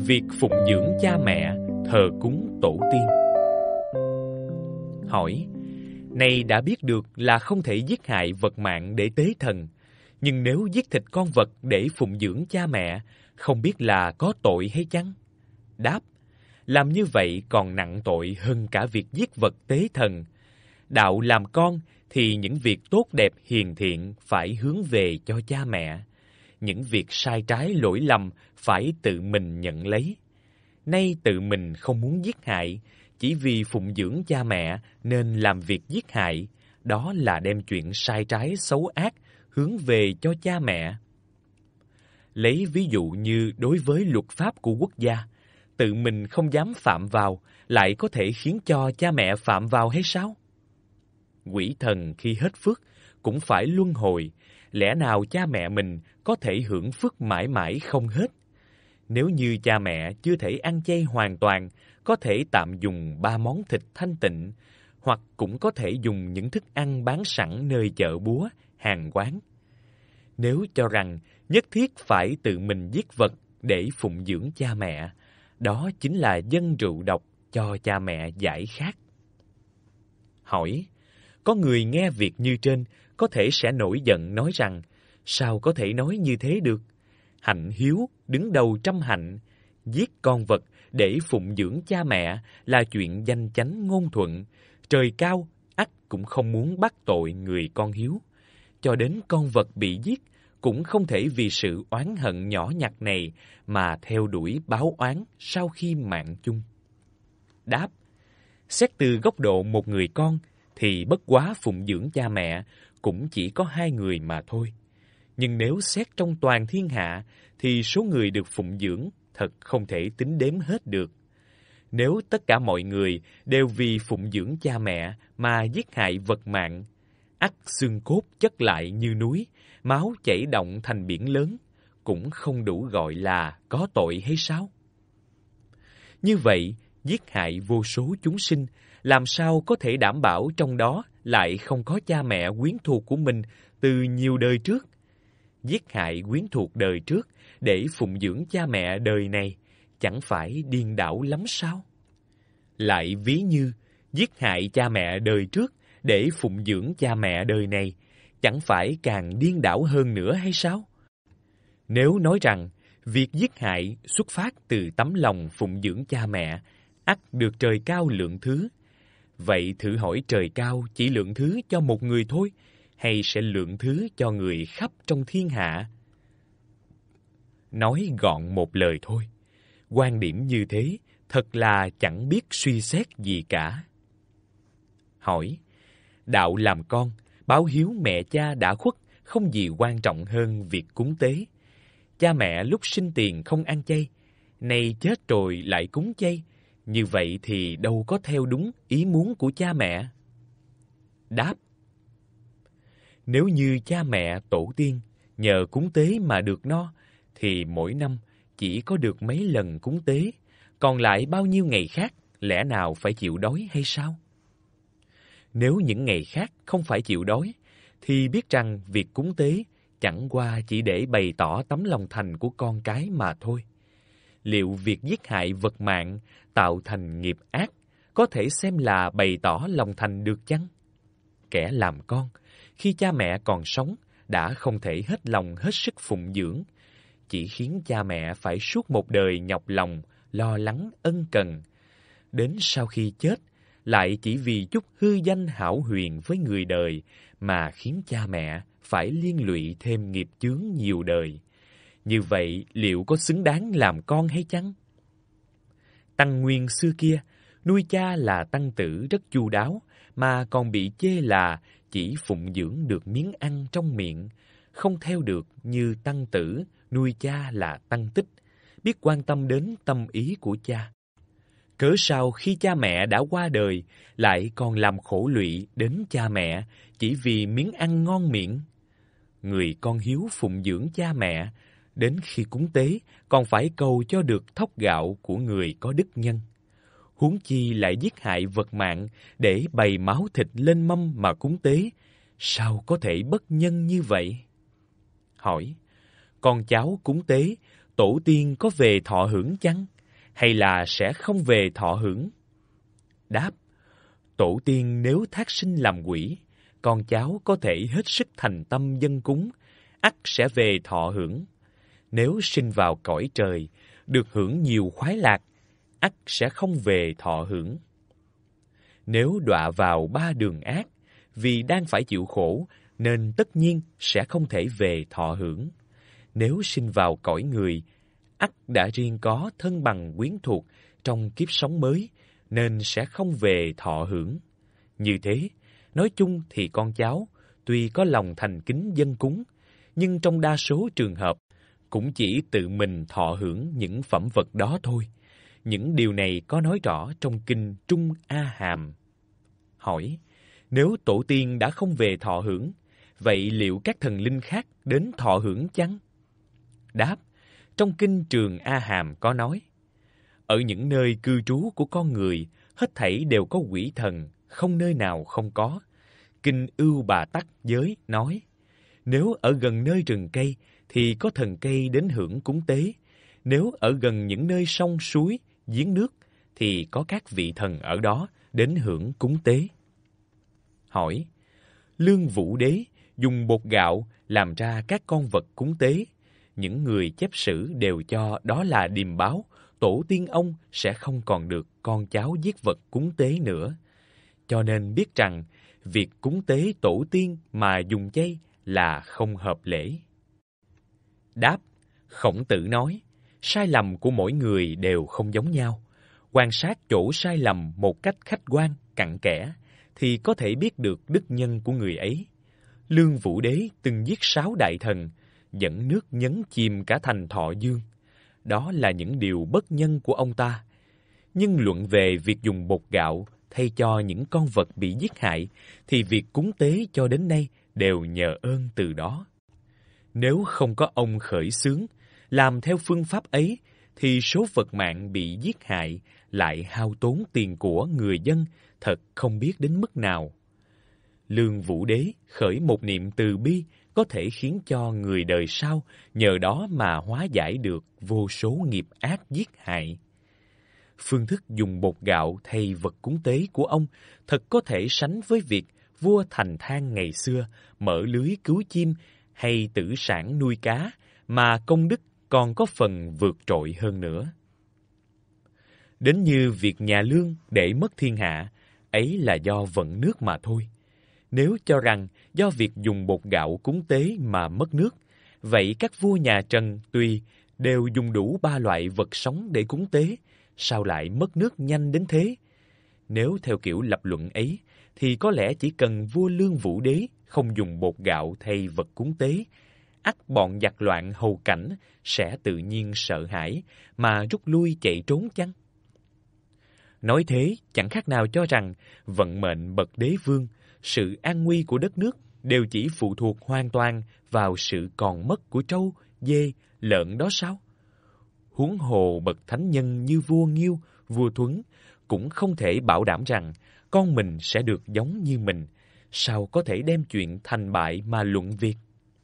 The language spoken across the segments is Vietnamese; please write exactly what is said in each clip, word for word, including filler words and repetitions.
việc phụng dưỡng cha mẹ, thờ cúng tổ tiên. Hỏi: Này đã biết được là không thể giết hại vật mạng để tế thần, nhưng nếu giết thịt con vật để phụng dưỡng cha mẹ, không biết là có tội hay chăng? Đáp: Làm như vậy còn nặng tội hơn cả việc giết vật tế thần. Đạo làm con thì những việc tốt đẹp hiền thiện phải hướng về cho cha mẹ. Những việc sai trái lỗi lầm phải tự mình nhận lấy. Nay tự mình không muốn giết hại, chỉ vì phụng dưỡng cha mẹ nên làm việc giết hại, đó là đem chuyện sai trái xấu ác hướng về cho cha mẹ. Lấy ví dụ như đối với luật pháp của quốc gia, tự mình không dám phạm vào, lại có thể khiến cho cha mẹ phạm vào hay sao? Quỷ thần khi hết phước cũng phải luân hồi, lẽ nào cha mẹ mình có thể hưởng phước mãi mãi không hết? Nếu như cha mẹ chưa thể ăn chay hoàn toàn, có thể tạm dùng ba món thịt thanh tịnh, hoặc cũng có thể dùng những thức ăn bán sẵn nơi chợ búa, hàng quán. Nếu cho rằng nhất thiết phải tự mình giết vật để phụng dưỡng cha mẹ, đó chính là dâng rượu độc cho cha mẹ giải khát. Hỏi: Có người nghe việc như trên, có thể sẽ nổi giận nói rằng, sao có thể nói như thế được? Hạnh hiếu đứng đầu trăm hạnh, giết con vật để phụng dưỡng cha mẹ là chuyện danh chánh ngôn thuận. Trời cao ắt cũng không muốn bắt tội người con hiếu. Cho đến con vật bị giết, cũng không thể vì sự oán hận nhỏ nhặt này mà theo đuổi báo oán sau khi mạng chung. Đáp: Xét từ góc độ một người con, thì bất quá phụng dưỡng cha mẹ cũng chỉ có hai người mà thôi. Nhưng nếu xét trong toàn thiên hạ, thì số người được phụng dưỡng thật không thể tính đếm hết được. Nếu tất cả mọi người đều vì phụng dưỡng cha mẹ mà giết hại vật mạng, ắt xương cốt chất lại như núi, máu chảy động thành biển lớn, cũng không đủ gọi là có tội hay sao? Như vậy, giết hại vô số chúng sinh, làm sao có thể đảm bảo trong đó lại không có cha mẹ quyến thuộc của mình từ nhiều đời trước? Giết hại quyến thuộc đời trước để phụng dưỡng cha mẹ đời này, chẳng phải điên đảo lắm sao? Lại ví như giết hại cha mẹ đời trước để phụng dưỡng cha mẹ đời này, chẳng phải càng điên đảo hơn nữa hay sao? Nếu nói rằng việc giết hại xuất phát từ tấm lòng phụng dưỡng cha mẹ, ắt được trời cao lượng thứ, vậy thử hỏi trời cao chỉ lượng thứ cho một người thôi, hay sẽ lượng thứ cho người khắp trong thiên hạ? Nói gọn một lời thôi, quan điểm như thế thật là chẳng biết suy xét gì cả. Hỏi: Đạo làm con, báo hiếu mẹ cha đã khuất không gì quan trọng hơn việc cúng tế. Cha mẹ lúc sinh tiền không ăn chay, nay chết rồi lại cúng chay, như vậy thì đâu có theo đúng ý muốn của cha mẹ. Đáp: Nếu như cha mẹ tổ tiên nhờ cúng tế mà được no, thì mỗi năm chỉ có được mấy lần cúng tế, còn lại bao nhiêu ngày khác lẽ nào phải chịu đói hay sao? Nếu những ngày khác không phải chịu đói, thì biết rằng việc cúng tế chẳng qua chỉ để bày tỏ tấm lòng thành của con cái mà thôi. Liệu việc giết hại vật mạng tạo thành nghiệp ác có thể xem là bày tỏ lòng thành được chăng? Kẻ làm con, khi cha mẹ còn sống, đã không thể hết lòng hết sức phụng dưỡng, chỉ khiến cha mẹ phải suốt một đời nhọc lòng, lo lắng, ân cần. Đến sau khi chết, lại chỉ vì chút hư danh hão huyền với người đời mà khiến cha mẹ phải liên lụy thêm nghiệp chướng nhiều đời. Như vậy liệu có xứng đáng làm con hay chăng? Tăng Nguyên xưa kia, nuôi cha là tăng tử rất chu đáo, mà còn bị chê là chỉ phụng dưỡng được miếng ăn trong miệng, không theo được như tăng tử nuôi cha là tăng tích, biết quan tâm đến tâm ý của cha. Cớ sao khi cha mẹ đã qua đời, lại còn làm khổ lụy đến cha mẹ chỉ vì miếng ăn ngon miệng? Người con hiếu phụng dưỡng cha mẹ, đến khi cúng tế còn phải cầu cho được thóc gạo của người có đức nhân. Huống chi lại giết hại vật mạng để bày máu thịt lên mâm mà cúng tế, sao có thể bất nhân như vậy? Hỏi: Con cháu cúng tế, tổ tiên có về thọ hưởng chăng? hay là sẽ không về thọ hưởng? Đáp: tổ tiên nếu thác sinh làm quỷ, con cháu có thể hết sức thành tâm dâng cúng, ắt sẽ về thọ hưởng. Nếu sinh vào cõi trời, được hưởng nhiều khoái lạc, ắt sẽ không về thọ hưởng. Nếu đọa vào ba đường ác, vì đang phải chịu khổ, nên tất nhiên sẽ không thể về thọ hưởng. Nếu sinh vào cõi người, ắt đã riêng có thân bằng quyến thuộc trong kiếp sống mới, nên sẽ không về thọ hưởng. Như thế, nói chung thì con cháu, tuy có lòng thành kính dâng cúng, nhưng trong đa số trường hợp, cũng chỉ tự mình thọ hưởng những phẩm vật đó thôi. Những điều này có nói rõ trong kinh Trung A Hàm. Hỏi: nếu tổ tiên đã không về thọ hưởng, vậy liệu các thần linh khác đến thọ hưởng chăng? Đáp: trong kinh Trường A Hàm có nói, ở những nơi cư trú của con người, hết thảy đều có quỷ thần, không nơi nào không có. Kinh Ưu Bà Tắc Giới nói, nếu ở gần nơi rừng cây, thì có thần cây đến hưởng cúng tế. Nếu ở gần những nơi sông suối, giếng nước, thì có các vị thần ở đó đến hưởng cúng tế. Hỏi: Lương Vũ Đế dùng bột gạo làm ra các con vật cúng tế. Những người chép sử đều cho đó là điềm báo, tổ tiên ông sẽ không còn được con cháu giết vật cúng tế nữa. Cho nên biết rằng, việc cúng tế tổ tiên mà dùng chay là không hợp lễ. Đáp: Khổng Tử nói, sai lầm của mỗi người đều không giống nhau. Quan sát chỗ sai lầm một cách khách quan, cặn kẽ, thì có thể biết được đức nhân của người ấy. Lương Vũ Đế từng giết sáu đại thần, dẫn nước nhấn chìm cả thành Thọ Dương. Đó là những điều bất nhân của ông ta. Nhưng luận về việc dùng bột gạo thay cho những con vật bị giết hại, thì việc cúng tế cho đến nay đều nhờ ơn từ đó. Nếu không có ông khởi xướng, làm theo phương pháp ấy, thì số vật mạng bị giết hại lại hao tốn tiền của người dân thật không biết đến mức nào. Lương Vũ Đế khởi một niệm từ bi có thể khiến cho người đời sau nhờ đó mà hóa giải được vô số nghiệp ác giết hại. Phương thức dùng bột gạo thay vật cúng tế của ông thật có thể sánh với việc vua Thành Thang ngày xưa mở lưới cứu chim hay tử sản nuôi cá, mà công đức còn có phần vượt trội hơn nữa. Đến như việc nhà Lương để mất thiên hạ, ấy là do vận nước mà thôi. Nếu cho rằng do việc dùng bột gạo cúng tế mà mất nước, vậy các vua nhà Trần tuy đều dùng đủ ba loại vật sống để cúng tế, sao lại mất nước nhanh đến thế? Nếu theo kiểu lập luận ấy, thì có lẽ chỉ cần vua Lương Vũ Đế không dùng bột gạo thay vật cúng tế, ắt bọn giặc loạn hầu cảnh sẽ tự nhiên sợ hãi mà rút lui chạy trốn chăng? Nói thế chẳng khác nào cho rằng vận mệnh bậc đế vương, sự an nguy của đất nước đều chỉ phụ thuộc hoàn toàn vào sự còn mất của trâu, dê, lợn đó sao? Huống hồ bậc thánh nhân như vua Nghiêu, vua Thuấn cũng không thể bảo đảm rằng con mình sẽ được giống như mình, sao có thể đem chuyện thành bại mà luận việc.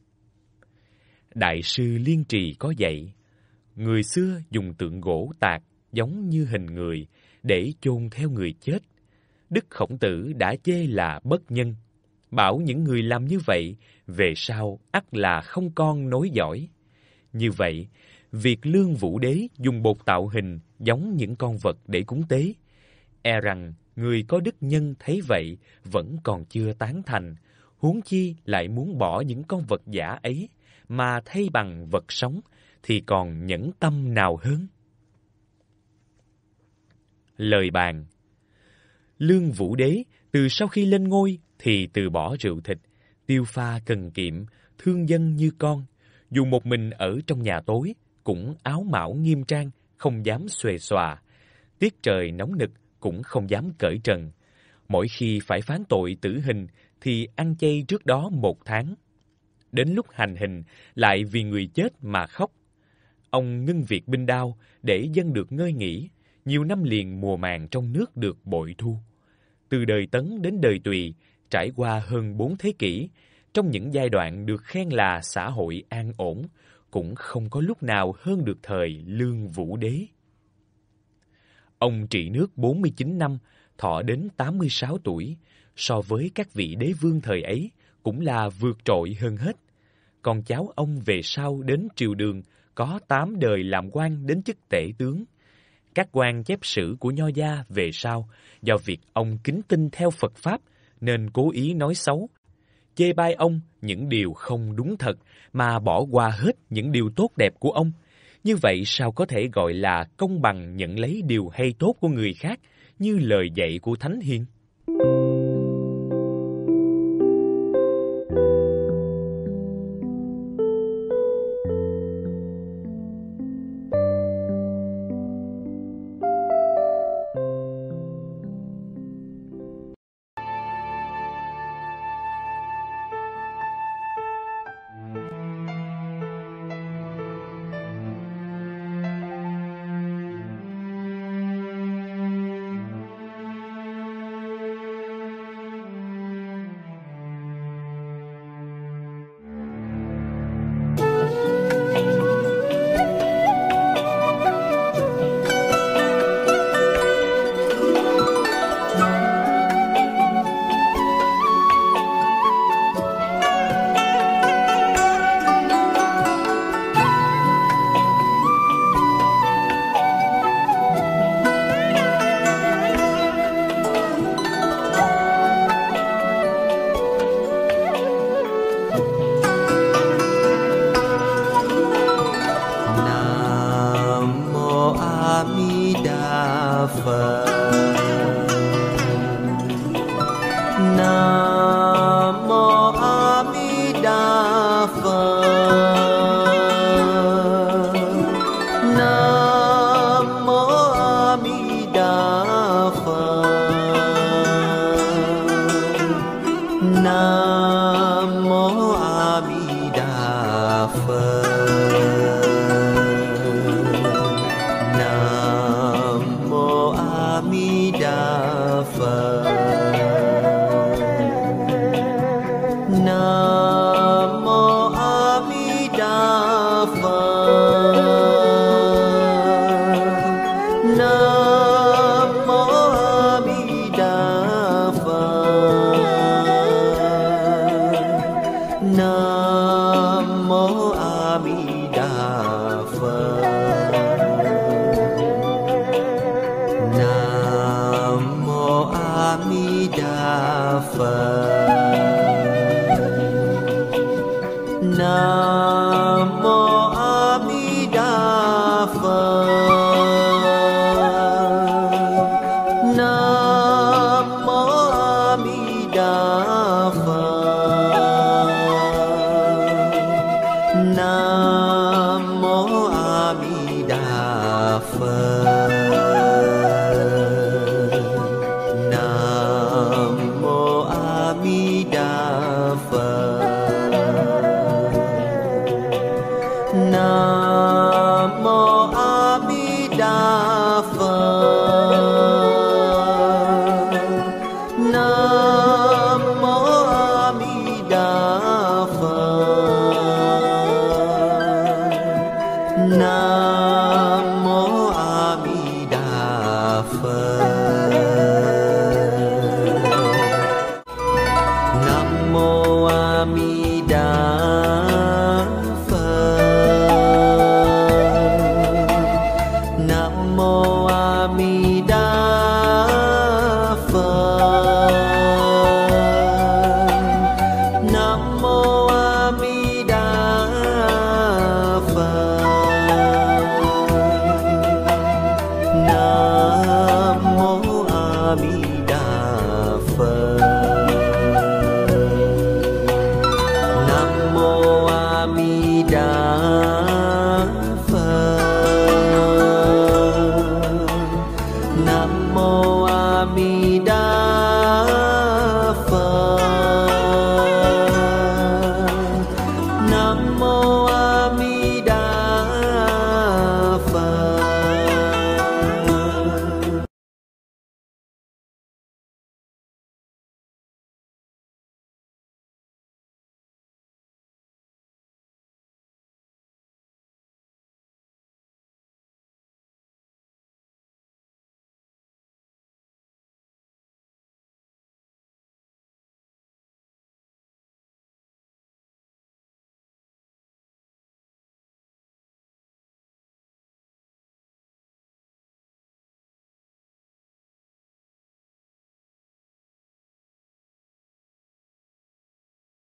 Đại sư Liên Trì có dạy, người xưa dùng tượng gỗ tạc giống như hình người để chôn theo người chết. Đức Khổng Tử đã chê là bất nhân, bảo những người làm như vậy về sau ắt là không con nối dõi. Như vậy, việc Lương Vũ Đế dùng bột tạo hình giống những con vật để cúng tế, e rằng người có đức nhân thấy vậy vẫn còn chưa tán thành, huống chi lại muốn bỏ những con vật giả ấy mà thay bằng vật sống, thì còn nhẫn tâm nào hơn. Lời bàn. Lương Vũ Đế từ sau khi lên ngôi thì từ bỏ rượu thịt, tiêu pha cần kiệm, thương dân như con, dù một mình ở trong nhà tối cũng áo mão nghiêm trang, không dám xuề xòa. Tiết trời nóng nực cũng không dám cởi trần. Mỗi khi phải phán tội tử hình thì ăn chay trước đó một tháng. Đến lúc hành hình lại vì người chết mà khóc. Ông ngưng việc binh đao để dân được ngơi nghỉ, nhiều năm liền mùa màng trong nước được bội thu. Từ đời Tấn đến đời Tùy, trải qua hơn bốn thế kỷ, trong những giai đoạn được khen là xã hội an ổn, cũng không có lúc nào hơn được thời Lương Vũ Đế. Ông trị nước bốn mươi chín năm, thọ đến tám mươi sáu tuổi, so với các vị đế vương thời ấy cũng là vượt trội hơn hết. Con cháu ông về sau đến triều Đường có tám đời làm quan đến chức tể tướng. Các quan chép sử của Nho gia về sau, do việc ông kính tin theo Phật Pháp nên cố ý nói xấu, chê bai ông những điều không đúng thật mà bỏ qua hết những điều tốt đẹp của ông. Như vậy sao có thể gọi là công bằng nhận lấy điều hay tốt của người khác như lời dạy của Thánh Hiền? Nam